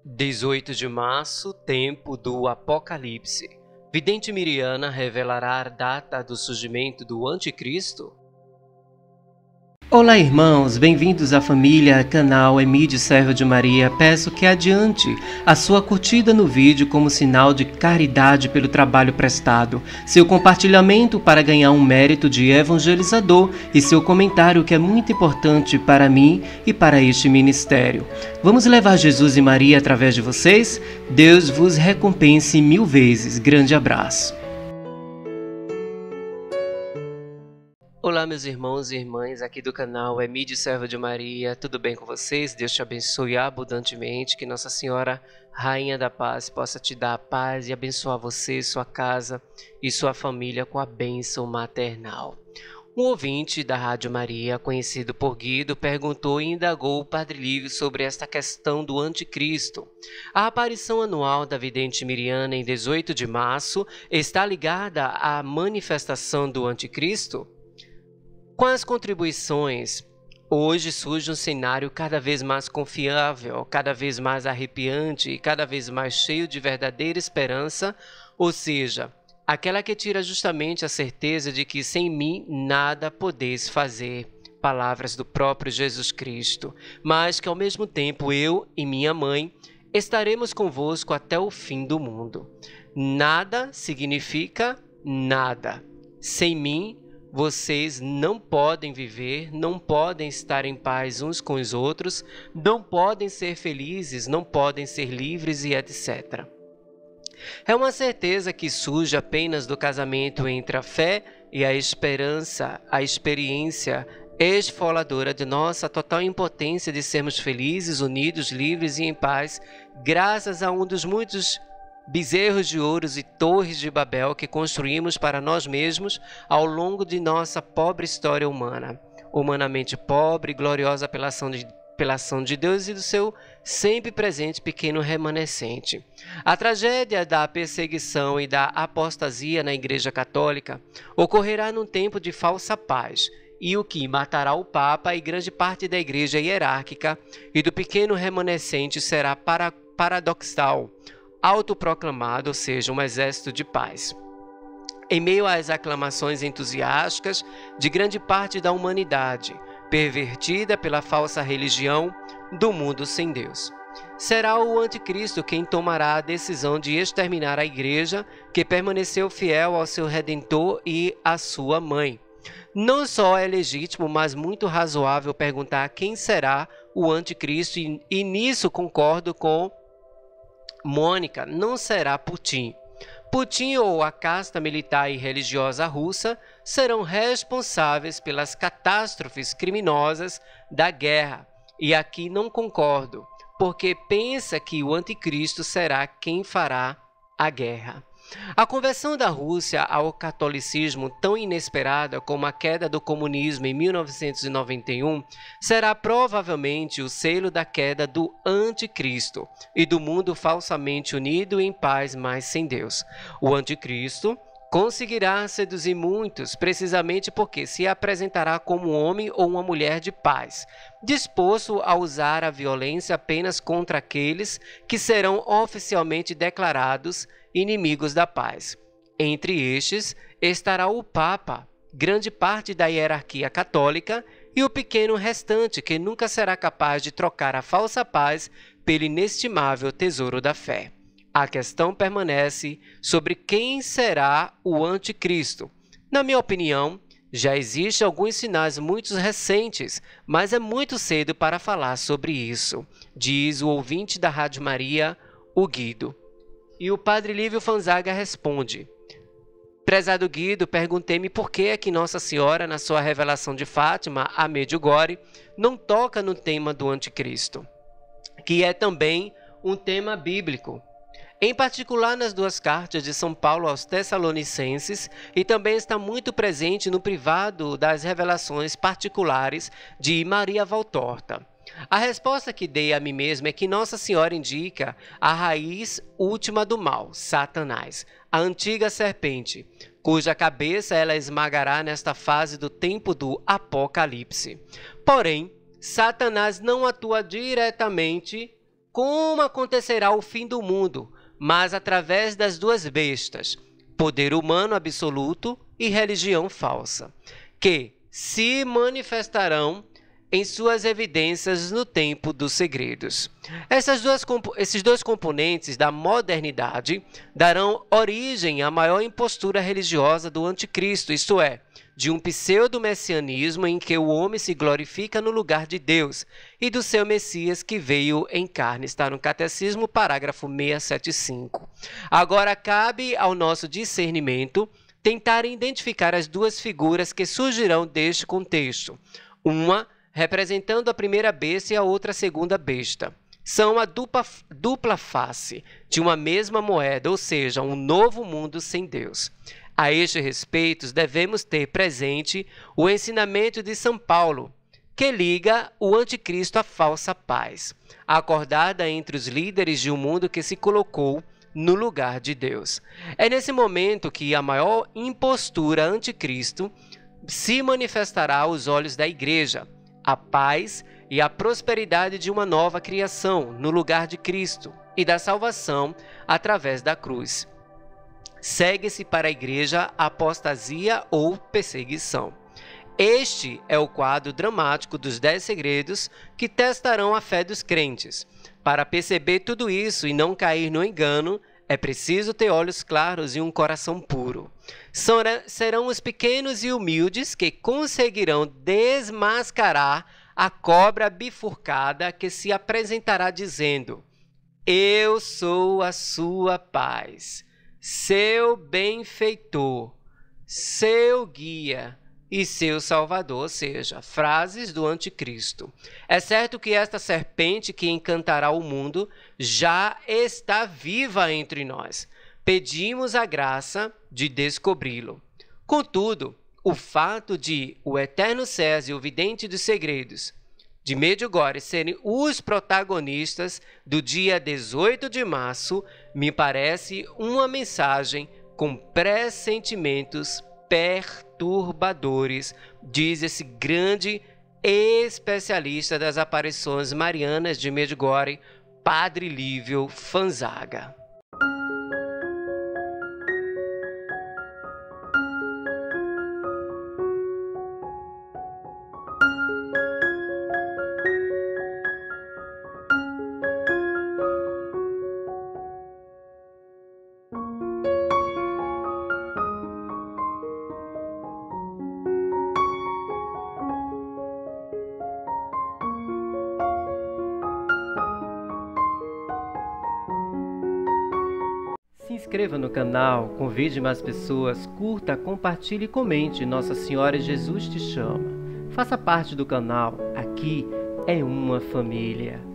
18 de março, tempo do Apocalipse. Vidente Miriana revelará a data do surgimento do Anticristo? Olá, irmãos, bem-vindos à família, canal Emídio Servo de Maria. Peço que adiante a sua curtida no vídeo como sinal de caridade pelo trabalho prestado, seu compartilhamento para ganhar um mérito de evangelizador e seu comentário que é muito importante para mim e para este ministério. Vamos levar Jesus e Maria através de vocês? Deus vos recompense 1000 vezes. Grande abraço. Olá, meus irmãos e irmãs aqui do canal Emídio Servo de Maria, tudo bem com vocês? Deus te abençoe abundantemente, que Nossa Senhora, Rainha da Paz, possa te dar a paz e abençoar você, sua casa e sua família com a bênção maternal. Um ouvinte da Rádio Maria, conhecido por Guido, perguntou e indagou o Padre Lívio sobre esta questão do anticristo. A aparição anual da vidente Miriana em 18 de março está ligada à manifestação do anticristo? Com as contribuições, hoje surge um cenário cada vez mais confiável, cada vez mais arrepiante e cada vez mais cheio de verdadeira esperança, ou seja, aquela que tira justamente a certeza de que sem mim nada podeis fazer, palavras do próprio Jesus Cristo, mas que ao mesmo tempo eu e minha mãe estaremos convosco até o fim do mundo. Nada significa nada. Sem mim, vocês não podem viver, não podem estar em paz uns com os outros, não podem ser felizes, não podem ser livres e etc. É uma certeza que surge apenas do casamento entre a fé e a esperança, a experiência esfoladora de nossa total impotência de sermos felizes, unidos, livres e em paz, graças a um dos muitos bezerros de ouros e torres de Babel que construímos para nós mesmos ao longo de nossa pobre história humana, humanamente pobre e gloriosa pela ação de Deus e do seu sempre presente pequeno remanescente. A tragédia da perseguição e da apostasia na Igreja Católica ocorrerá num tempo de falsa paz, e o que matará o Papa e grande parte da Igreja hierárquica e do pequeno remanescente será paradoxal, autoproclamado, ou seja, um exército de paz. Em meio às aclamações entusiásticas de grande parte da humanidade, pervertida pela falsa religião do mundo sem Deus. Será o anticristo quem tomará a decisão de exterminar a igreja que permaneceu fiel ao seu Redentor e à sua mãe. Não só é legítimo, mas muito razoável perguntar quem será o anticristo e nisso concordo com Mônica, não será Putin. Putin ou a casta militar e religiosa russa serão responsáveis pelas catástrofes criminosas da guerra. E aqui não concordo, porque pensa que o anticristo será quem fará a guerra. A conversão da Rússia ao catolicismo, tão inesperada como a queda do comunismo em 1991, será provavelmente o selo da queda do anticristo e do mundo falsamente unido em paz, mas sem Deus. O anticristo conseguirá seduzir muitos, precisamente porque se apresentará como um homem ou uma mulher de paz, disposto a usar a violência apenas contra aqueles que serão oficialmente declarados inimigos da paz. Entre estes estará o Papa, grande parte da hierarquia católica, e o pequeno restante que nunca será capaz de trocar a falsa paz pelo inestimável tesouro da fé. A questão permanece sobre quem será o anticristo. Na minha opinião, já existem alguns sinais muito recentes, mas é muito cedo para falar sobre isso, diz o ouvinte da Rádio Maria, o Guido. E o Padre Lívio Fanzaga responde: prezado Guido, perguntei-me por que é que Nossa Senhora, na sua revelação de Fátima, a Medjugorje, não toca no tema do anticristo, que é também um tema bíblico. Em particular nas duas cartas de São Paulo aos Tessalonicenses, e também está muito presente no privado das revelações particulares de Maria Valtorta. A resposta que dei a mim mesma é que Nossa Senhora indica a raiz última do mal, Satanás, a antiga serpente, cuja cabeça ela esmagará nesta fase do tempo do Apocalipse. Porém, Satanás não atua diretamente como acontecerá o fim do mundo, mas através das duas bestas, poder humano absoluto e religião falsa, que se manifestarão em suas evidências no tempo dos segredos. Esses dois componentes da modernidade darão origem à maior impostura religiosa do anticristo, isto é, de um pseudo-messianismo em que o homem se glorifica no lugar de Deus e do seu Messias que veio em carne. Está no Catecismo, parágrafo 675. Agora cabe ao nosso discernimento tentar identificar as duas figuras que surgirão deste contexto. Uma representando a primeira besta e a outra a segunda besta. São a dupla face de uma mesma moeda, ou seja, um novo mundo sem Deus. A este respeito, devemos ter presente o ensinamento de São Paulo, que liga o anticristo à falsa paz, acordada entre os líderes de um mundo que se colocou no lugar de Deus. É nesse momento que a maior impostura anticristo se manifestará aos olhos da Igreja, a paz e a prosperidade de uma nova criação no lugar de Cristo e da salvação através da cruz. Segue-se para a Igreja a apostasia ou perseguição. Este é o quadro dramático dos 10 segredos que testarão a fé dos crentes. Para perceber tudo isso e não cair no engano, é preciso ter olhos claros e um coração puro. Serão os pequenos e humildes que conseguirão desmascarar a cobra bifurcada que se apresentará dizendo: Eu sou a sua paz, seu benfeitor, seu guia e seu salvador, ou seja, frases do anticristo. É certo que esta serpente que encantará o mundo já está viva entre nós. Pedimos a graça de descobri-lo. Contudo, o fato de o Eterno César e o Vidente dos Segredos de Medjugorje serem os protagonistas do dia 18 de março me parece uma mensagem com pressentimentos perturbadores, diz esse grande especialista das aparições marianas de Medjugorje, Padre Lívio Fanzaga. Se inscreva no canal, convide mais pessoas, curta, compartilhe e comente. Nossa Senhora Jesus te chama. Faça parte do canal. Aqui é uma família.